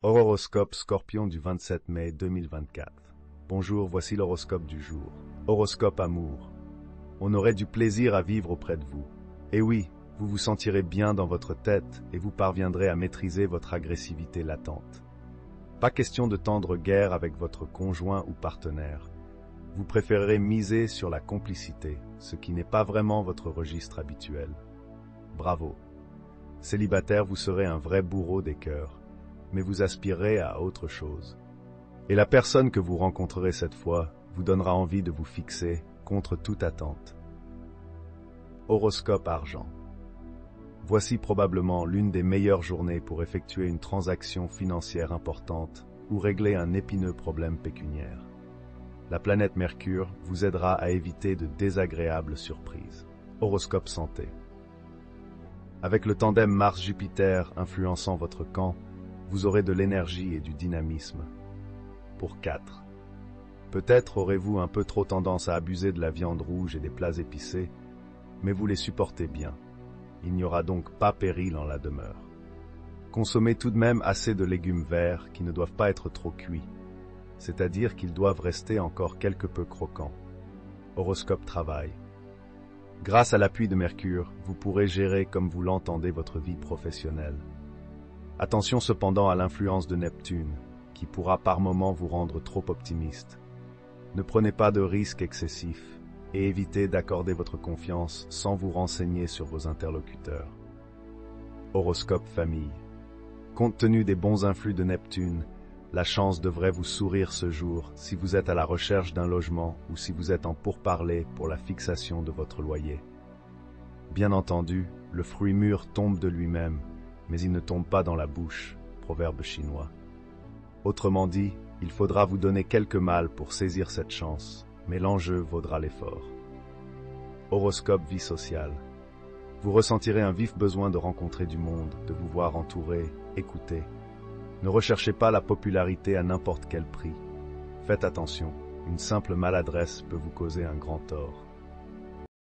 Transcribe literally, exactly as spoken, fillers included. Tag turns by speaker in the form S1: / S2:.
S1: Horoscope Scorpion du vingt-sept mai deux mille vingt-quatre. Bonjour, voici l'horoscope du jour. Horoscope amour. On aurait du plaisir à vivre auprès de vous. Et oui, vous vous sentirez bien dans votre tête et vous parviendrez à maîtriser votre agressivité latente. Pas question de tendre guerre avec votre conjoint ou partenaire. Vous préférerez miser sur la complicité, ce qui n'est pas vraiment votre registre habituel. Bravo. Célibataire, vous serez un vrai bourreau des cœurs, mais vous aspirez à autre chose. Et la personne que vous rencontrerez cette fois vous donnera envie de vous fixer contre toute attente. Horoscope argent. Voici probablement l'une des meilleures journées pour effectuer une transaction financière importante ou régler un épineux problème pécuniaire. La planète Mercure vous aidera à éviter de désagréables surprises. Horoscope santé. Avec le tandem Mars-Jupiter influençant votre camp, vous aurez de l'énergie et du dynamisme. Pour quatre. Peut-être aurez-vous un peu trop tendance à abuser de la viande rouge et des plats épicés, mais vous les supportez bien. Il n'y aura donc pas péril en la demeure. Consommez tout de même assez de légumes verts qui ne doivent pas être trop cuits, c'est-à-dire qu'ils doivent rester encore quelque peu croquants. Horoscope travail. Grâce à l'appui de Mercure, vous pourrez gérer comme vous l'entendez votre vie professionnelle. Attention cependant à l'influence de Neptune, qui pourra par moments vous rendre trop optimiste. Ne prenez pas de risques excessifs et évitez d'accorder votre confiance sans vous renseigner sur vos interlocuteurs. Horoscope famille. Compte tenu des bons influx de Neptune, la chance devrait vous sourire ce jour si vous êtes à la recherche d'un logement ou si vous êtes en pourparlers pour la fixation de votre loyer. Bien entendu, le fruit mûr tombe de lui-même, mais il ne tombe pas dans la bouche, proverbe chinois. Autrement dit, il faudra vous donner quelques mal pour saisir cette chance, mais l'enjeu vaudra l'effort. Horoscope vie sociale. Vous ressentirez un vif besoin de rencontrer du monde, de vous voir entouré, écouté. Ne recherchez pas la popularité à n'importe quel prix. Faites attention, une simple maladresse peut vous causer un grand tort.